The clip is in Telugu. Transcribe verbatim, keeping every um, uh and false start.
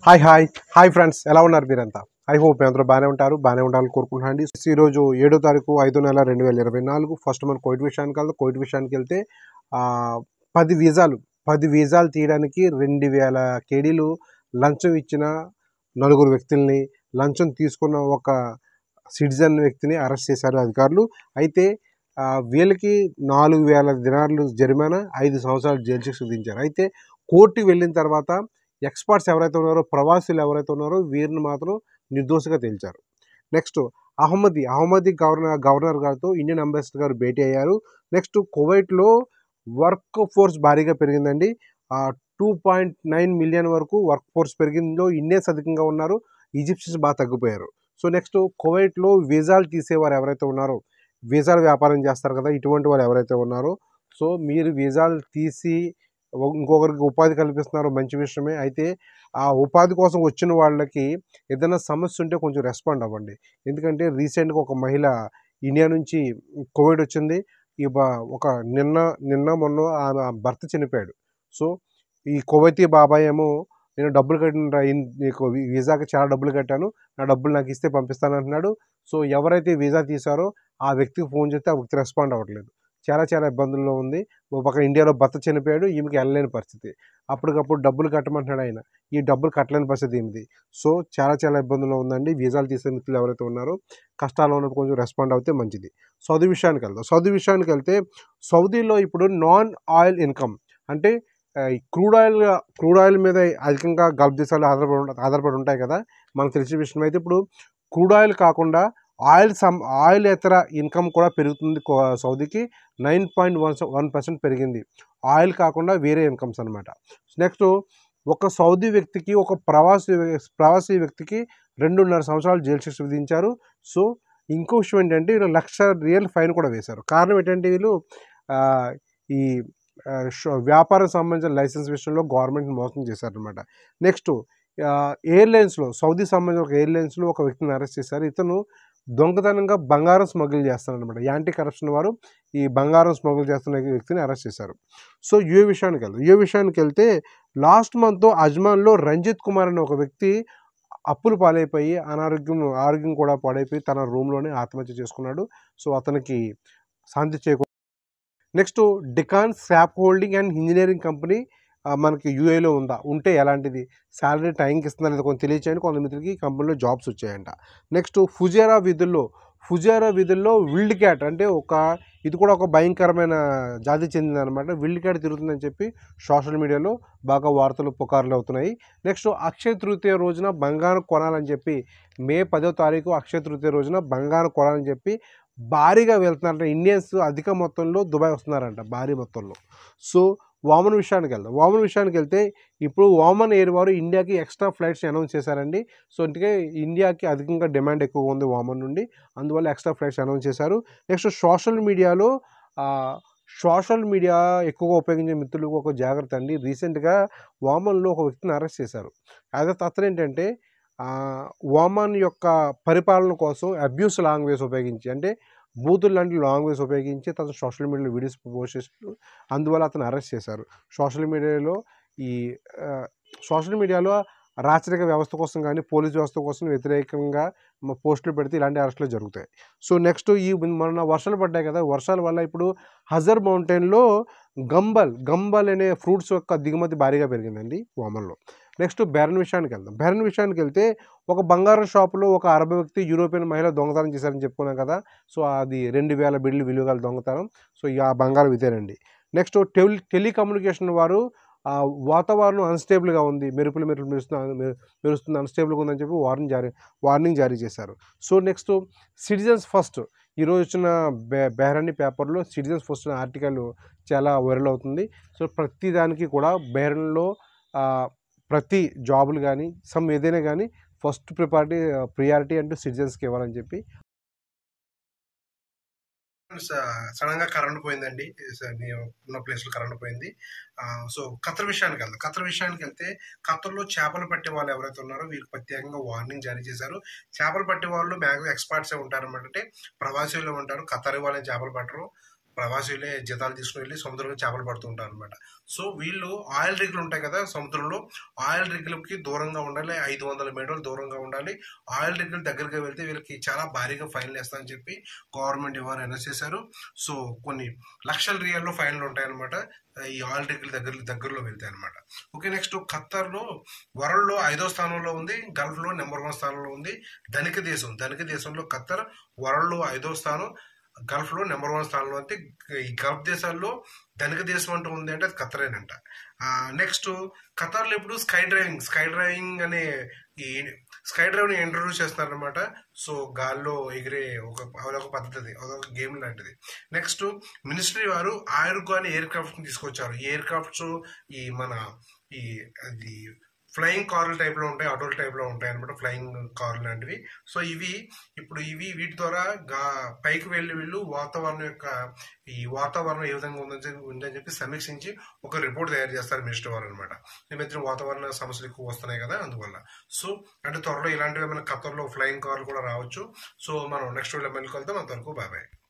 హాయ్ హాయ్ హాయ్ ఫ్రెండ్స్, ఎలా ఉన్నారు మీరంతా? ఐ హోప్ మీ అందరూ బాగానే ఉంటారు, బాగానే ఉండాలని కోరుకుంటున్నాండి. ఈరోజు ఏడో తారీఖు ఐదో నెల రెండు వేల ఇరవై నాలుగు ఫస్ట్ మన కోవిడ్ విషయానికి వెళ్తే కోవిడ్ విషయానికి వెళ్తే పది వీసాలు పది వీసాలు తీయడానికి రెండు వేల కేడీలు లంచం ఇచ్చిన నలుగురు వ్యక్తుల్ని, లంచం తీసుకున్న ఒక సిటిజన్ వ్యక్తిని అరెస్ట్ చేశారు అధికారులు. అయితే వీళ్ళకి నాలుగు వేల దినార్లు జరిమానా, ఐదు సంవత్సరాలు జైలు శిక్ష విధించారు. అయితే కోర్టుకి వెళ్ళిన తర్వాత ఎక్స్పర్ట్స్ ఎవరైతే ఉన్నారో, ప్రవాసులు ఎవరైతే ఉన్నారో వీరిని మాత్రం నిర్దోషిగా తేల్చారు. Next Ahmadi Ahmadi governor governor గారితో ఇండియన్ అంబాసిడర్ గారు భేటీ అయ్యారు. నెక్స్ట్ కువైట్లో వర్క్ ఫోర్స్ భారీగా పెరిగిందండి. టూ పాయింట్ నైన్ మిలియన్ వరకు వర్క్ ఫోర్స్ పెరిగిందో ఇండియన్స్ అధికంగా ఉన్నారు, ఈజిప్షియన్స్ బాగా తగ్గిపోయారు. సో నెక్స్ట్ కువైట్లో వీసాలు తీసేవారు ఎవరైతే ఉన్నారో, వీసాలు వ్యాపారం చేస్తారు కదా, ఇటువంటి వారు ఎవరైతే ఉన్నారో, సో మీరు వీసాలు తీసి ఇంకొకరికి ఉపాధి కల్పిస్తున్నారు, మంచి విషయమే. అయితే ఆ ఉపాధి కోసం వచ్చిన వాళ్ళకి ఏదైనా సమస్య ఉంటే కొంచెం రెస్పాండ్ అవ్వండి. ఎందుకంటే రీసెంట్గా ఒక మహిళ ఇండియా నుంచి కోవిడ్ వచ్చింది. ఇక ఒక నిన్న నిన్న మొన్న ఆమె భర్త చనిపోయాడు. సో ఈ కువైతీ బాబాయ్ ఏమో, నేను డబ్బులు కట్టిన నీకు వీసాకి చాలా డబ్బులు కట్టాను, నా డబ్బులు నాకు ఇస్తే పంపిస్తాను అంటున్నాడు. సో ఎవరైతే వీసా తీశారో ఆ వ్యక్తికి ఫోన్ చేస్తే ఆ వ్యక్తి రెస్పాండ్ అవ్వట్లేదు. చాలా చాలా ఇబ్బందుల్లో ఉంది. ఒక పక్క ఇండియాలో భర్త చనిపోయాడు, ఈమెకి వెళ్ళలేని పరిస్థితి. అప్పటికప్పుడు డబ్బులు కట్టమంటున్నాడు ఆయన, ఈ డబ్బులు కట్టలేని పరిస్థితి ఏమిటి. సో చాలా చాలా ఇబ్బందుల్లో ఉందండి. వీసాలు తీసే మిత్రులు ఎవరైతే ఉన్నారో కష్టాల్లో ఉన్నప్పుడు కొంచెం రెస్పాండ్ అవుతే మంచిది. సౌదీ విషయానికి వెళ్దాం. సౌదీ విషయానికి వెళ్తే సౌదీలో ఇప్పుడు నాన్ ఆయిల్ ఇన్కమ్ అంటే క్రూడ్ ఆయిల్ క్రూడ్ ఆయిల్ మీద అధికంగా గల్ఫ్ దేశాలు ఆధారపడి ఆధారపడి ఉంటాయి కదా, మనకు తెలిసిన విషయం. అయితే ఇప్పుడు క్రూడ్ ఆయిల్ కాకుండా ఆయిల్ సమ్ ఆయిల్ ఇతర ఇన్కమ్ కూడా పెరుగుతుంది. సౌదీకి nine point one one percent పెరిగింది, ఆయిల్ కాకుండా వేరే ఇన్కమ్స్ అనమాట. నెక్స్ట్ ఒక సౌదీ వ్యక్తికి, ఒక ప్రవాసీ ప్రవాసీ వ్యక్తికి రెండున్నర సంవత్సరాలు జైలు శిక్ష విధించారు. సో ఇంకో విషయం ఏంటంటే వీళ్ళు లక్ష రియల్ ఫైన్ కూడా వేశారు. కారణం ఏంటంటే వీళ్ళు ఈ వ్యాపారం సంబంధించిన లైసెన్స్ విషయంలో గవర్నమెంట్ మోసం చేశారనమాట. నెక్స్ట్ ఎయిర్లైన్స్లో సౌదీ సంబంధించిన ఒక ఎయిర్లైన్స్లో ఒక వ్యక్తిని అరెస్ట్ చేశారు. ఇతను దొంగతనంగా బంగారం స్మగుల్ చేస్తారనమాట. యాంటీ కరప్షన్ వారు ఈ బంగారం స్మగుల్ చేస్తున్న వ్యక్తిని అరెస్ట్ చేశారు. సో యుఏ విషయానికి వెళ్దాం. యుఏ విషయానికి వెళ్తే లాస్ట్ మంత్ అజ్మాన్లో రంజిత్ కుమార్ అనే ఒక వ్యక్తి అప్పులు పాలైపోయి అనారోగ్యం ఆరోగ్యం కూడా పాడైపోయి తన రూమ్లోనే ఆత్మహత్య చేసుకున్నాడు. సో అతనికి శాంతి చేకూరు. Next Deccan scrap holding and engineering company మనకి యూఏలో ఉందా, ఉంటే ఎలాంటిది, శాలరీ టైంకి ఇస్తుందా లేదా కొంచెం తెలియచేయండి. కొంతమందికి కంపెనీలో జాబ్స్ వచ్చాయంట. నెక్స్ట్ ఫుజేరా విధుల్లో ఫుజేరా విధుల్లో విల్డ్ క్యాట్ అంటే ఒక ఇది కూడా ఒక భయంకరమైన జాతి చెందిందనమాట. విల్డ్ క్యాట్ తిరుగుతుందని చెప్పి సోషల్ మీడియాలో బాగా వార్తలు పుకార్లు అవుతున్నాయి. నెక్స్ట్ అక్షయ తృతీయ రోజున బంగారం కొనాలని చెప్పి మే పదో తారీఖు అక్షయ తృతీయ రోజున బంగారం కొనాలని చెప్పి భారీగా వెళ్తున్నారంట. ఇండియన్స్ అధిక మొత్తంలో దుబాయ్ వస్తున్నారంట, భారీ మొత్తంలో. సో వామన్ విషయానికి వెళ్దాం. వామన్ విషయానికి వెళ్తే ఇప్పుడు వామన్ ఎయిర్ వారు ఇండియాకి ఎక్స్ట్రా ఫ్లైట్స్ అనౌన్స్ చేశారండి. సో అందుకే ఇండియాకి అధికంగా డిమాండ్ ఎక్కువగా ఉంది వామన్ నుండి, అందువల్ల ఎక్స్ట్రా ఫ్లైట్స్ అనౌన్స్ చేశారు. నెక్స్ట్ సోషల్ మీడియాలో సోషల్ మీడియా ఎక్కువగా ఉపయోగించే మిత్రులకు ఒక జాగ్రత్త అండి. రీసెంట్గా వామన్లో ఒక వ్యక్తిని అరెస్ట్ చేశారు. అదే అతను ఏంటంటే వామన్ యొక్క పరిపాలన కోసం అబ్యూస్ లాంగ్వేజ్ ఉపయోగించి, అంటే బూతులు లాంటి లాంగ్వేజ్ ఉపయోగించి తను సోషల్ మీడియాలో వీడియోస్ పోస్ట్ చేశారు. అందువల్ల అతను అరెస్ట్ చేశారు. సోషల్ మీడియాలో ఈ సోషల్ మీడియాలో రాచరిక వ్యవస్థ కోసం కానీ పోలీస్ వ్యవస్థ కోసం వ్యతిరేకంగా పోస్టులు పెడితే ఇలాంటి అరెస్టులు జరుగుతాయి. సో నెక్స్ట్ ఈ మొన్న వర్షాలు పడ్డాయి కదా, వర్షాల వల్ల ఇప్పుడు హజర్ మౌంటైన్లో గంబల్ గంబల్ అనే ఫ్రూట్స్ యొక్క దిగుమతి భారీగా పెరిగిందండి వామన్లో. నెక్స్ట్ బెరన్ విషయానికి వెళ్దాం. బెరన్ విషయానికి వెళ్తే ఒక బంగారం షాపులో ఒక అరబ్ వ్యక్తి యూరోపియన్ మహిళ దొంగతనం చేశారని చెప్పుకున్నాం కదా. సో అది రెండు వేల బిడ్లు విలువగల దొంగతనం. సో ఆ బంగారం ఇదేనండి. నెక్స్ట్ టెలి టెలికమ్యూనికేషన్ వారు వాతావరణం అన్స్టేబుల్గా ఉంది, మెరుపులు మెరుపులు మెరుస్తున్న మెరుస్తుంది అన్స్టేబుల్గా ఉందని చెప్పి వార్నింగ్ జారీ వార్నింగ్ జారీ చేశారు. సో నెక్స్ట్ సిటిజన్స్ ఫస్ట్ ఈరోజు వచ్చిన బె బెహ్రానీ పేపర్లో సిటిజన్స్ ఫస్ట్ ఆర్టికల్ చాలా వైరల్ అవుతుంది. సో ప్రతి దానికి కూడా బెహ్రాన్లో ప్రతి జాబులు కానీ సమ్ ఏదైనా కానీ ఫస్ట్ ప్రిపారిటీ ప్రియారిటీ అంటూ సిటిజన్స్కి ఇవ్వాలని చెప్పి. సడన్గా కరెంట్ పోయిందండి, ఉన్న ప్లేస్లో కరెంట్ పోయింది. సో ఖతర్ విషయానికి వెళ్దాం. ఖతర్ విషయానికి వెళ్తే ఖతర్లో చేపలు పట్టే వాళ్ళు ఎవరైతే ఉన్నారో వీరికి ప్రత్యేకంగా వార్నింగ్ జారీ చేశారు. చేపలు పట్టే వాళ్ళు మ్యాక్సిమం ఎక్స్పర్ట్సే ఉంటారన్నమాట. అంటే ప్రవాసీలు ఉంటారు, ఖతర్ వాళ్ళని చేపలు పట్టరు. ప్రవాసీలే జీతాలు తీసుకుని వెళ్ళి సముద్రంలో చేపలు పడుతూ ఉంటారు అనమాట. సో వీళ్ళు ఆయిల్ రిగ్లు ఉంటాయి కదా సముద్రంలో, ఆయిల్ రిగ్లకి దూరంగా ఉండాలి, ఐదు వందల మీటర్లు దూరంగా ఉండాలి. ఆయిల్ రిగ్ల దగ్గరికి వెళ్తే వీళ్ళకి చాలా భారీగా ఫైన్లు వేస్తారని చెప్పి గవర్నమెంట్ ఇవాళ అనౌన్స్ చేశారు. సో కొన్ని లక్షల రియాల్లో ఫైన్లు ఉంటాయన్నమాట ఈ ఆయిల్ రిగ్ల దగ్గర దగ్గరలో వెళ్తాయి అనమాట. ఓకే, నెక్స్ట్ ఖత్తర్లో వరల్డ్ లో ఐదో స్థానంలో ఉంది, గల్ఫ్ లో నెంబర్ వన్ స్థానంలో ఉంది. ధనిక దేశం ధనిక దేశంలో ఖత్తర్ వరల్డ్ లో ఐదో స్థానం, గల్ఫ్ లో నెంబర్ వన్ స్థానంలో ఉంది. ఈ గల్ఫ్ దేశాల్లో ధనిక దేశం అంటూ ఉంది అంటే అది ఖత్తరేనంట. నెక్స్ట్ ఖత్తర్లో ఇప్పుడు స్కై డ్రైవింగ్ స్కై డ్రైవింగ్ అనే ఈ స్కై డ్రైవింగ్ ఇంట్రొడ్యూస్ చేస్తున్నారనమాట. సో గాల్లో ఎగిరే ఒక అదొక పద్ధతి, అదొక గేమ్ లాంటిది. నెక్స్ట్ మినిస్ట్రీ వారు ఆయుర్గో అనే ఎయిర్ క్రాఫ్ట్ తీసుకొచ్చారు. ఈ ఎయిర్ క్రాఫ్ట్స్ ఈ మన ఈ అది ఫ్లయింగ్ కార్ల టైప్ లో ఉంటాయి, ఆటోల టైప్ లో ఉంటాయి అనమాట, ఫ్లయింగ్ కార్ లాంటివి. సో ఇవి ఇప్పుడు ఇవి వీటి ద్వారా గా పైకి వెళ్ళి వీళ్ళు వాతావరణం యొక్క ఈ వాతావరణం ఏ విధంగా ఉందని ఉందని చెప్పి సమీక్షించి ఒక రిపోర్ట్ తయారు చేస్తారు మినిస్టర్ వారు అనమాట. ఈ మధ్యన వాతావరణ సమస్యలు ఎక్కువ వస్తున్నాయి కదా అందువల్ల. సో అంటే త్వరలో ఇలాంటివి మన ఖత్తర్లో ఫ్లయింగ్ కార్లు కూడా రావచ్చు. సో మనం నెక్స్ట్ వీడియో మళ్ళీ వెళ్తాం. అంతవరకు బాయ్ బాయ్.